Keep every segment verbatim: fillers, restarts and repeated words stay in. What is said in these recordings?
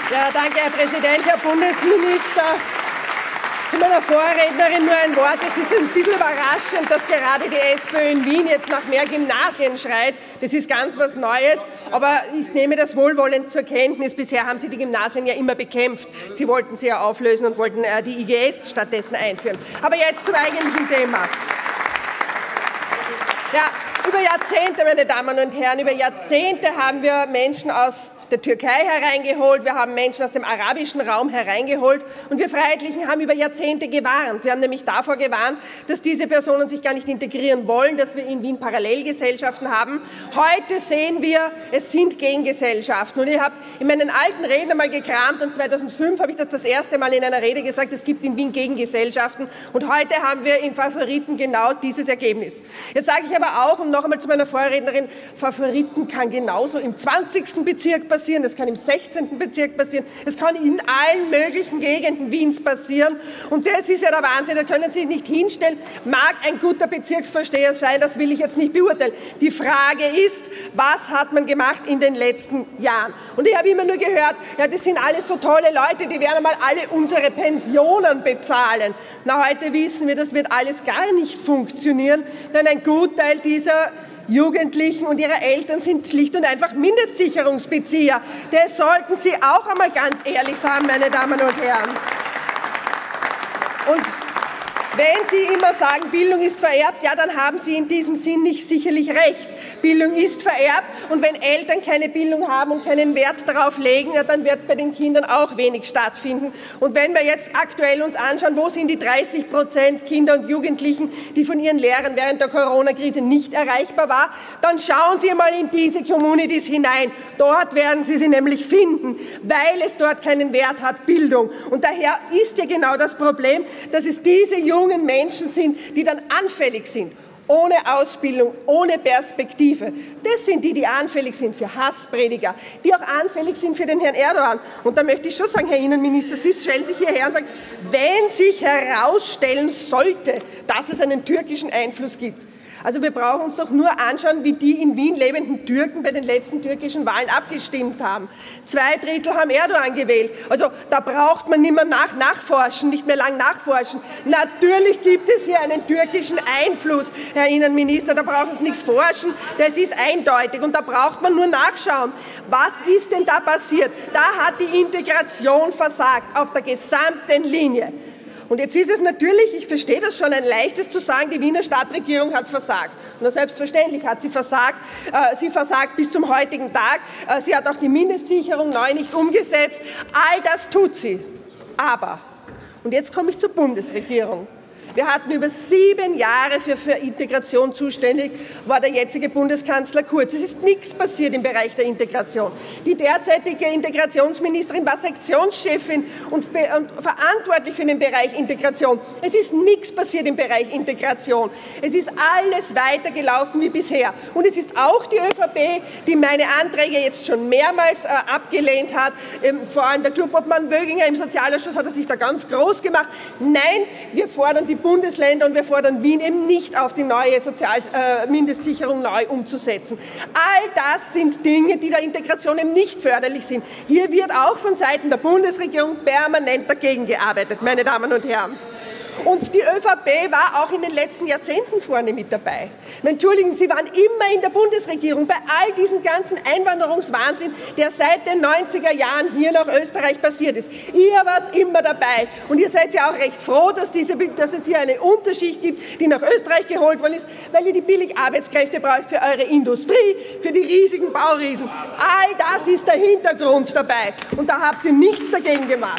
Ja, danke, Herr Präsident, Herr Bundesminister. Zu meiner Vorrednerin nur ein Wort. Es ist ein bisschen überraschend, dass gerade die SPÖ in Wien jetzt nach mehr Gymnasien schreit. Das ist ganz was Neues. Aber ich nehme das wohlwollend zur Kenntnis. Bisher haben Sie die Gymnasien ja immer bekämpft. Sie wollten sie ja auflösen und wollten äh, die I G S stattdessen einführen. Aber jetzt zum eigentlichen Thema. Ja, über Jahrzehnte, meine Damen und Herren, über Jahrzehnte haben wir Menschen aus der Türkei hereingeholt, wir haben Menschen aus dem arabischen Raum hereingeholt und wir Freiheitlichen haben über Jahrzehnte gewarnt. Wir haben nämlich davor gewarnt, dass diese Personen sich gar nicht integrieren wollen, dass wir in Wien Parallelgesellschaften haben. Heute sehen wir, es sind Gegengesellschaften. Und ich habe in meinen alten Reden einmal gekramt und zweitausendfünf habe ich das das erste Mal in einer Rede gesagt, es gibt in Wien Gegengesellschaften und heute haben wir in Favoriten genau dieses Ergebnis. Jetzt sage ich aber auch, und noch einmal zu meiner Vorrednerin, Favoriten kann genauso im zwanzigsten Bezirk passieren. passieren, es kann im sechzehnten Bezirk passieren, es kann in allen möglichen Gegenden Wiens passieren. Und das ist ja der Wahnsinn, da können Sie sich nicht hinstellen. Mag ein guter Bezirksvorsteher sein, das will ich jetzt nicht beurteilen. Die Frage ist, was hat man gemacht in den letzten Jahren? Und ich habe immer nur gehört, ja, das sind alles so tolle Leute, die werden einmal alle unsere Pensionen bezahlen. Na, heute wissen wir, das wird alles gar nicht funktionieren, denn ein Gutteil dieser Jugendlichen und ihre Eltern sind schlicht und einfach Mindestsicherungsbezieher. Das sollten Sie auch einmal ganz ehrlich sagen, meine Damen und Herren. Und wenn Sie immer sagen, Bildung ist vererbt, ja, dann haben Sie in diesem Sinn nicht sicherlich recht. Bildung ist vererbt und wenn Eltern keine Bildung haben und keinen Wert darauf legen, ja, dann wird bei den Kindern auch wenig stattfinden. Und wenn wir jetzt aktuell uns anschauen, wo sind die dreißig Prozent Kinder und Jugendlichen, die von ihren Lehrern während der Corona-Krise nicht erreichbar waren, dann schauen Sie mal in diese Communities hinein. Dort werden Sie sie nämlich finden, weil es dort keinen Wert hat, Bildung. Und daher ist ja genau das Problem, dass es diese jungen Menschen sind, die dann anfällig sind. Ohne Ausbildung, ohne Perspektive. Das sind die, die anfällig sind für Hassprediger, die auch anfällig sind für den Herrn Erdogan. Und da möchte ich schon sagen, Herr Innenminister, Sie stellen sich hierher und sagen, wenn sich herausstellen sollte, dass es einen türkischen Einfluss gibt. Also wir brauchen uns doch nur anschauen, wie die in Wien lebenden Türken bei den letzten türkischen Wahlen abgestimmt haben. Zwei Drittel haben Erdogan gewählt. Also da braucht man nicht mehr nach, nachforschen, nicht mehr lang nachforschen. Natürlich gibt es hier einen türkischen Einfluss, Herr Innenminister, da braucht es nichts forschen, das ist eindeutig und da braucht man nur nachschauen. Was ist denn da passiert? Da hat die Integration versagt, auf der gesamten Linie. Und jetzt ist es natürlich, ich verstehe das schon, ein leichtes zu sagen, die Wiener Stadtregierung hat versagt. Und selbstverständlich hat sie versagt. Äh, sie versagt bis zum heutigen Tag. Äh, sie hat auch die Mindestsicherung neu nicht umgesetzt. All das tut sie. Aber, und jetzt komme ich zur Bundesregierung. Wir hatten über sieben Jahre für, für Integration zuständig, war der jetzige Bundeskanzler Kurz. Es ist nichts passiert im Bereich der Integration. Die derzeitige Integrationsministerin war Sektionschefin und, und verantwortlich für den Bereich Integration. Es ist nichts passiert im Bereich Integration. Es ist alles weitergelaufen wie bisher. Und es ist auch die ÖVP, die meine Anträge jetzt schon mehrmals äh, abgelehnt hat. Ähm, vor allem der Clubobmann Wöginger im Sozialausschuss hat er sich da ganz groß gemacht. Nein, wir fordern die Bundesländer und wir fordern Wien eben nicht auf, die neue Sozialmindestsicherung äh, neu umzusetzen. All das sind Dinge, die der Integration eben nicht förderlich sind. Hier wird auch von Seiten der Bundesregierung permanent dagegen gearbeitet, meine Damen und Herren. Und die ÖVP war auch in den letzten Jahrzehnten vorne mit dabei. Entschuldigen Sie, waren immer in der Bundesregierung bei all diesem ganzen Einwanderungswahnsinn, der seit den neunziger Jahren hier nach Österreich passiert ist. Ihr wart immer dabei. Und ihr seid ja auch recht froh, dass, diese, dass es hier eine Unterschicht gibt, die nach Österreich geholt worden ist, weil ihr die Billigarbeitskräfte braucht für eure Industrie, für die riesigen Bauriesen. All das ist der Hintergrund dabei. Und da habt ihr nichts dagegen gemacht.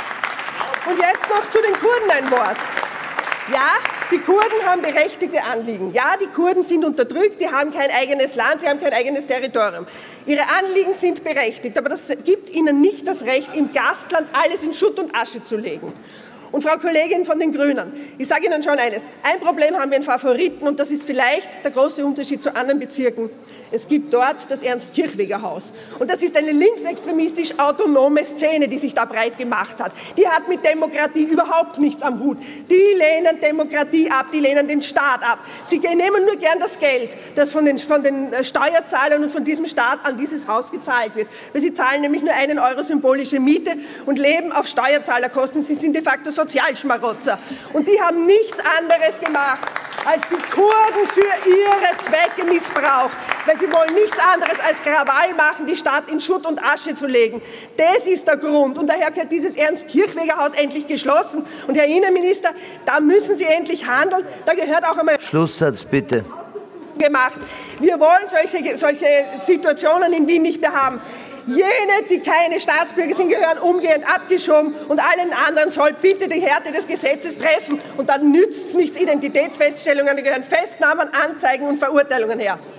Und jetzt noch zu den Kurden ein Wort. Ja, die Kurden haben berechtigte Anliegen. Ja, die Kurden sind unterdrückt, die haben kein eigenes Land, sie haben kein eigenes Territorium. Ihre Anliegen sind berechtigt, aber das gibt ihnen nicht das Recht, im Gastland alles in Schutt und Asche zu legen. Und Frau Kollegin von den Grünen, ich sage Ihnen schon eines, ein Problem haben wir in Favoriten und das ist vielleicht der große Unterschied zu anderen Bezirken. Es gibt dort das Ernst-Kirchweger-Haus. Und das ist eine linksextremistisch autonome Szene, die sich da breit gemacht hat. Die hat mit Demokratie überhaupt nichts am Hut. Die lehnen Demokratie ab, die lehnen den Staat ab. Sie nehmen nur gern das Geld, das von den, von den Steuerzahlern und von diesem Staat an dieses Haus gezahlt wird. Weil sie zahlen nämlich nur einen Euro symbolische Miete und leben auf Steuerzahlerkosten. Sie sind de facto Sozialschmarotzer. Und die haben nichts anderes gemacht, als die Kurden für ihre Zwecke missbraucht. Weil sie wollen nichts anderes als Krawall machen, die Stadt in Schutt und Asche zu legen. Das ist der Grund. Und daher gehört dieses Ernst-Kirchweger-Haus endlich geschlossen. Und Herr Innenminister, da müssen Sie endlich handeln. Da gehört auch einmal... Schlusssatz, bitte. ...gemacht. Wir wollen solche, solche Situationen in Wien nicht mehr haben. Jene, die keine Staatsbürger sind, gehören umgehend abgeschoben und allen anderen soll bitte die Härte des Gesetzes treffen. Und dann nützt es nichts Identitätsfeststellungen, da gehören Festnahmen, Anzeigen und Verurteilungen her.